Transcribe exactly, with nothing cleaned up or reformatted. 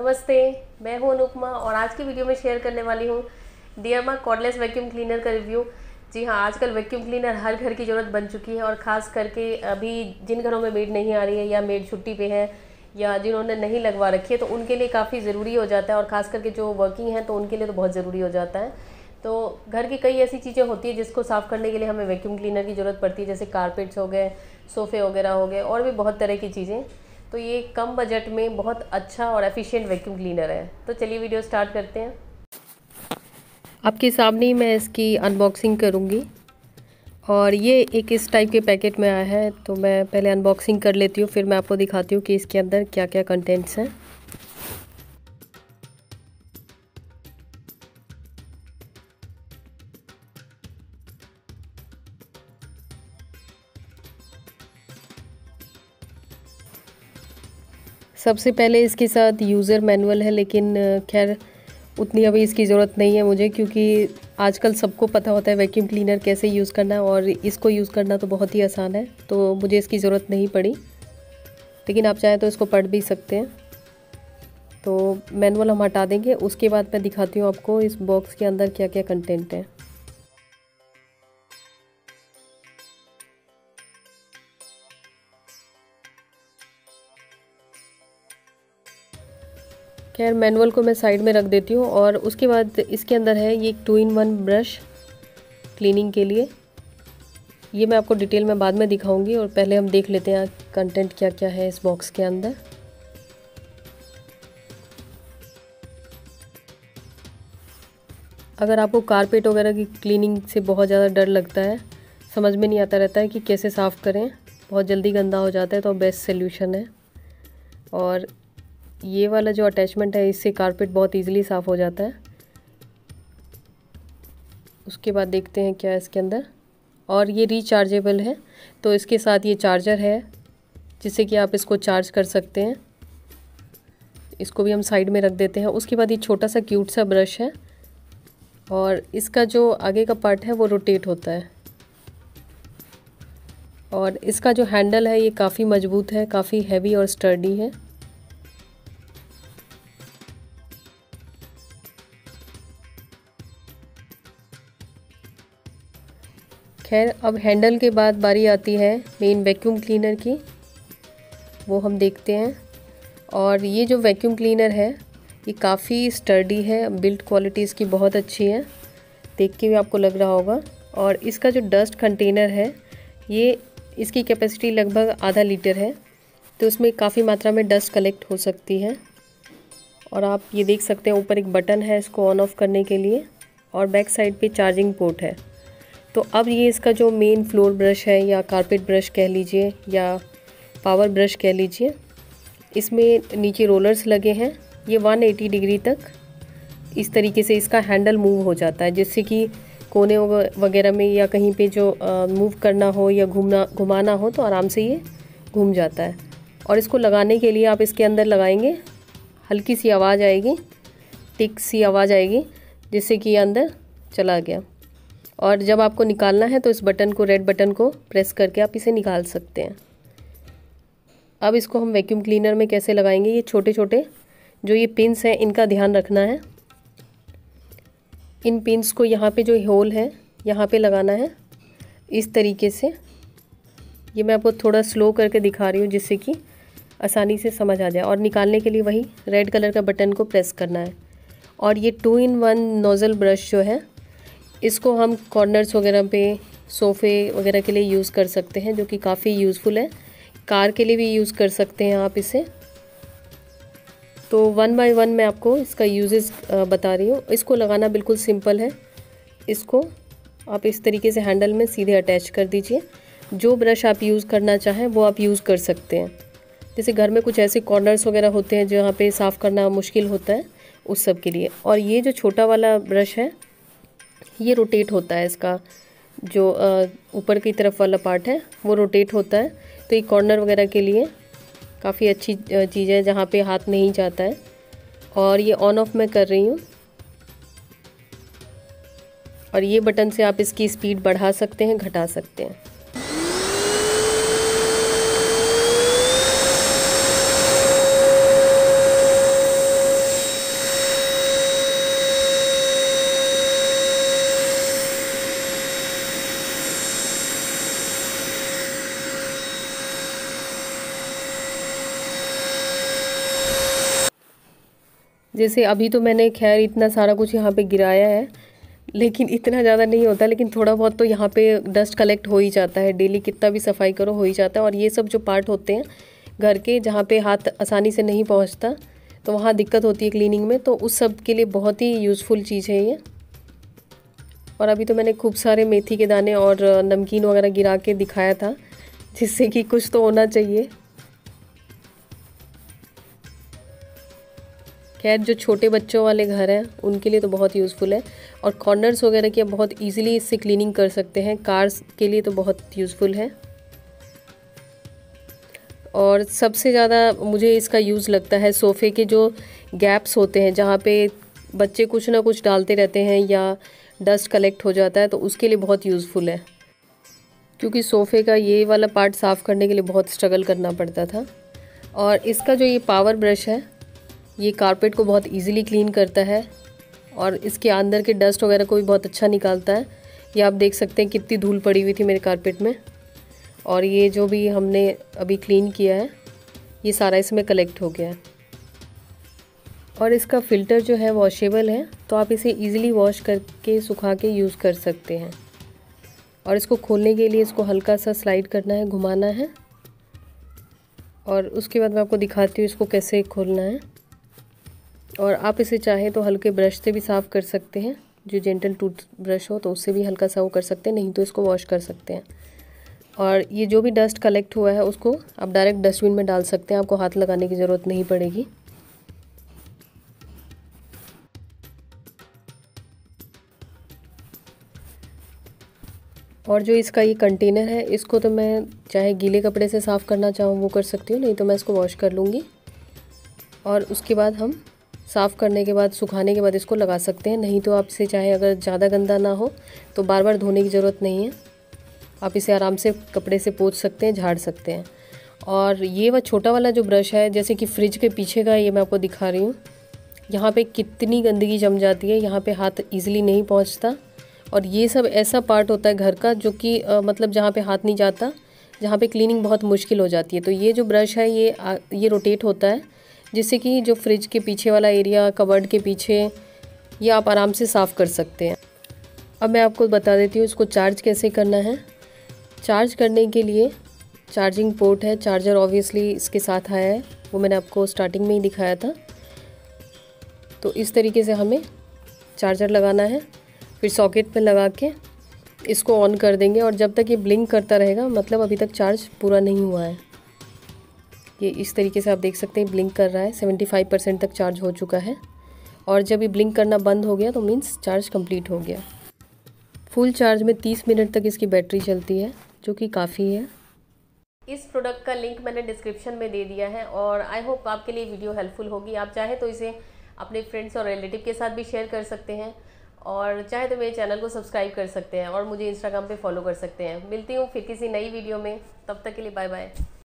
नमस्ते, मैं हूं अनुपमा और आज की वीडियो में शेयर करने वाली हूं डियरमा कॉर्डलेस वैक्यूम क्लीनर का रिव्यू। जी हां, आजकल वैक्यूम क्लीनर हर घर की ज़रूरत बन चुकी है और ख़ास करके अभी जिन घरों में मेड नहीं आ रही है या मेड छुट्टी पे है या जिन्होंने नहीं लगवा रखी है तो उनके लिए काफ़ी ज़रूरी हो जाता है, और ख़ास करके जो वर्किंग है तो उनके लिए तो बहुत ज़रूरी हो जाता है। तो घर की कई ऐसी चीज़ें होती है जिसको साफ़ करने के लिए हमें वैक्यूम क्लीनर की ज़रूरत पड़ती है, जैसे कारपेट्स हो गए, सोफ़े वगैरह हो गए और भी बहुत तरह की चीज़ें। तो ये कम बजट में बहुत अच्छा और एफिशिएंट वैक्यूम क्लीनर है। तो चलिए वीडियो स्टार्ट करते हैं। आपके सामने ही मैं इसकी अनबॉक्सिंग करूँगी और ये एक इस टाइप के पैकेट में आया है, तो मैं पहले अनबॉक्सिंग कर लेती हूँ, फिर मैं आपको दिखाती हूँ कि इसके अंदर क्या क्या कंटेंट्स हैं। सबसे पहले इसके साथ यूज़र मैनुअल है, लेकिन खैर उतनी अभी इसकी ज़रूरत नहीं है मुझे, क्योंकि आजकल सबको पता होता है वैक्यूम क्लीनर कैसे यूज़ करना है और इसको यूज़ करना तो बहुत ही आसान है, तो मुझे इसकी ज़रूरत नहीं पड़ी। लेकिन आप चाहें तो इसको पढ़ भी सकते हैं। तो मैनुअल हम हटा देंगे, उसके बाद मैं दिखाती हूँ आपको इस बॉक्स के अंदर क्या क्या कंटेंट है। खैर मैनुअल को मैं साइड में रख देती हूँ और उसके बाद इसके अंदर है ये एक two in one brush cleaning के लिए। ये मैं आपको डिटेल में बाद में दिखाऊंगी और पहले हम देख लेते हैं कंटेंट क्या क्या है इस बॉक्स के अंदर। अगर आपको कारपेट वगैरह की क्लीनिंग से बहुत ज़्यादा डर लगता है, समझ में नहीं आता रहता है कि कैसे साफ़ करें, बहुत जल्दी गंदा हो जाता है, तो बेस्ट सोल्यूशन है। और ये वाला जो अटैचमेंट है इससे कारपेट बहुत इजीली साफ़ हो जाता है। उसके बाद देखते हैं क्या है इसके अंदर। और ये रिचार्जेबल है, तो इसके साथ ये चार्जर है जिससे कि आप इसको चार्ज कर सकते हैं। इसको भी हम साइड में रख देते हैं। उसके बाद ये छोटा सा क्यूट सा ब्रश है और इसका जो आगे का पार्ट है वो रोटेट होता है और इसका जो हैंडल है ये काफ़ी मजबूत है, काफ़ी हैवी और स्टर्डी है। खैर अब हैंडल के बाद बारी आती है मेन वैक्यूम क्लीनर की, वो हम देखते हैं। और ये जो वैक्यूम क्लीनर है ये काफ़ी स्टर्डी है, बिल्ड क्वालिटी इसकी बहुत अच्छी है, देख के भी आपको लग रहा होगा। और इसका जो डस्ट कंटेनर है ये इसकी कैपेसिटी लगभग आधा लीटर है, तो उसमें काफ़ी मात्रा में डस्ट कलेक्ट हो सकती है। और आप ये देख सकते हैं ऊपर एक बटन है इसको ऑन ऑफ करने के लिए और बैक साइड पे चार्जिंग पोर्ट है। तो अब ये इसका जो मेन फ्लोर ब्रश है या कारपेट ब्रश कह लीजिए या पावर ब्रश कह लीजिए, इसमें नीचे रोलर्स लगे हैं। ये एक सौ अस्सी डिग्री तक इस तरीके से इसका हैंडल मूव हो जाता है, जिससे कि कोने वगैरह में या कहीं पे जो मूव करना हो या घूमना घुमाना हो तो आराम से ये घूम जाता है। और इसको लगाने के लिए आप इसके अंदर लगाएंगे, हल्की सी आवाज़ आएगी, टिक सी आवाज़ आएगी, जिससे कि ये अंदर चला गया। और जब आपको निकालना है तो इस बटन को, रेड बटन को प्रेस करके आप इसे निकाल सकते हैं। अब इसको हम वैक्यूम क्लीनर में कैसे लगाएंगे, ये छोटे छोटे जो ये पिंस हैं इनका ध्यान रखना है। इन पिंस को यहाँ पे जो होल है यहाँ पे लगाना है इस तरीके से। ये मैं आपको थोड़ा स्लो करके दिखा रही हूँ जिससे कि आसानी से समझ आ जाए। और निकालने के लिए वही रेड कलर का बटन को प्रेस करना है। और ये two in one nozzle brush जो है इसको हम कॉर्नर्स वगैरह पे, सोफ़े वगैरह के लिए यूज़ कर सकते हैं, जो कि काफ़ी यूज़फुल है। कार के लिए भी यूज़ कर सकते हैं आप इसे। तो वन बाय वन मैं आपको इसका यूजेस बता रही हूँ। इसको लगाना बिल्कुल सिंपल है। इसको आप इस तरीके से हैंडल में सीधे अटैच कर दीजिए। जो ब्रश आप यूज़ करना चाहें वो आप यूज़ कर सकते हैं। जैसे घर में कुछ ऐसे कॉर्नर्स वगैरह होते हैं जहाँ पे साफ़ करना मुश्किल होता है, उस सब के लिए। और ये जो छोटा वाला ब्रश है ये रोटेट होता है, इसका जो ऊपर की तरफ वाला पार्ट है वो रोटेट होता है। तो ये कॉर्नर वगैरह के लिए काफ़ी अच्छी चीज़ है जहाँ पे हाथ नहीं जाता है। और ये ऑन ऑफ मैं कर रही हूँ और ये बटन से आप इसकी स्पीड बढ़ा सकते हैं, घटा सकते हैं। जैसे अभी तो मैंने खैर इतना सारा कुछ यहाँ पे गिराया है, लेकिन इतना ज़्यादा नहीं होता, लेकिन थोड़ा बहुत तो यहाँ पे डस्ट कलेक्ट हो ही जाता है। डेली कितना भी सफाई करो हो ही जाता है। और ये सब जो पार्ट होते हैं घर के जहाँ पे हाथ आसानी से नहीं पहुँचता, तो वहाँ दिक्कत होती है क्लीनिंग में, तो उस सब के लिए बहुत ही यूज़फुल चीज़ है ये। और अभी तो मैंने खूब सारे मेथी के दाने और नमकीन वगैरह गिरा के दिखाया था, जिससे कि कुछ तो होना चाहिए। खैर जो छोटे बच्चों वाले घर हैं उनके लिए तो बहुत यूज़फुल है। और कॉर्नर्स वगैरह की आप बहुत इजीली इससे क्लीनिंग कर सकते हैं। कार्स के लिए तो बहुत यूज़फुल है। और सबसे ज़्यादा मुझे इसका यूज़ लगता है सोफ़े के जो गैप्स होते हैं, जहाँ पे बच्चे कुछ ना कुछ डालते रहते हैं या डस्ट कलेक्ट हो जाता है, तो उसके लिए बहुत यूज़फुल है। क्योंकि सोफ़े का ये वाला पार्ट साफ़ करने के लिए बहुत स्ट्रगल करना पड़ता था। और इसका जो ये पावर ब्रश है, ये कारपेट को बहुत इजीली क्लीन करता है और इसके अंदर के डस्ट वगैरह को भी बहुत अच्छा निकालता है। ये आप देख सकते हैं कितनी धूल पड़ी हुई थी मेरे कारपेट में, और ये जो भी हमने अभी क्लीन किया है ये सारा इसमें कलेक्ट हो गया है। और इसका फ़िल्टर जो है वॉशेबल है, तो आप इसे इजीली वॉश करके सुखा के यूज़ कर सकते हैं। और इसको खोलने के लिए इसको हल्का सा स्लाइड करना है, घुमाना है, और उसके बाद मैं आपको दिखाती हूँ इसको कैसे खोलना है। और आप इसे चाहे तो हल्के ब्रश से भी साफ़ कर सकते हैं, जो जेंटल टूथ ब्रश हो तो उससे भी हल्का सा वो कर सकते हैं, नहीं तो इसको वॉश कर सकते हैं। और ये जो भी डस्ट कलेक्ट हुआ है उसको आप डायरेक्ट डस्टबिन में डाल सकते हैं, आपको हाथ लगाने की ज़रूरत नहीं पड़ेगी। और जो इसका ये कंटेनर है, इसको तो मैं चाहे गीले कपड़े से साफ़ करना चाहूँ वो कर सकती हूँ, नहीं तो मैं इसको वॉश कर लूँगी। और उसके बाद हम साफ़ करने के बाद, सुखाने के बाद इसको लगा सकते हैं। नहीं तो आप इसे चाहे अगर ज़्यादा गंदा ना हो तो बार बार धोने की ज़रूरत नहीं है, आप इसे आराम से कपड़े से पोंछ सकते हैं, झाड़ सकते हैं। और ये वह छोटा वाला जो ब्रश है, जैसे कि फ्रिज के पीछे का, ये मैं आपको दिखा रही हूँ। यहाँ पे कितनी गंदगी जम जाती है, यहाँ पे हाथ ईज़िली नहीं पहुँचता। और ये सब ऐसा पार्ट होता है घर का जो कि आ, मतलब जहाँ पे हाथ नहीं जाता, जहाँ पे क्लीनिंग बहुत मुश्किल हो जाती है। तो ये जो ब्रश है ये आ, ये रोटेट होता है, जिससे कि जो फ्रिज के पीछे वाला एरिया, कबर्ड के पीछे, ये आप आराम से साफ़ कर सकते हैं। अब मैं आपको बता देती हूँ इसको चार्ज कैसे करना है। चार्ज करने के लिए चार्जिंग पोर्ट है, चार्जर ऑब्वियसली इसके साथ आया है, वो मैंने आपको स्टार्टिंग में ही दिखाया था। तो इस तरीके से हमें चार्जर लगाना है, फिर सॉकेट पे लगा के इसको ऑन कर देंगे। और जब तक ये ब्लिंक करता रहेगा, मतलब अभी तक चार्ज पूरा नहीं हुआ है। ये इस तरीके से आप देख सकते हैं ब्लिंक कर रहा है, पचहत्तर परसेंट तक चार्ज हो चुका है। और जब ये ब्लिंक करना बंद हो गया तो मीन्स चार्ज कंप्लीट हो गया। फुल चार्ज में तीस मिनट तक इसकी बैटरी चलती है, जो कि काफ़ी है। इस प्रोडक्ट का लिंक मैंने डिस्क्रिप्शन में दे दिया है, और आई होप आपके लिए वीडियो हेल्पफुल होगी। आप चाहे तो इसे अपने फ्रेंड्स और रिलेटिव के साथ भी शेयर कर सकते हैं, और चाहे तो मेरे चैनल को सब्सक्राइब कर सकते हैं, और मुझे इंस्टाग्राम पे फॉलो कर सकते हैं। मिलती हूँ फिर किसी नई वीडियो में, तब तक के लिए बाय बाय।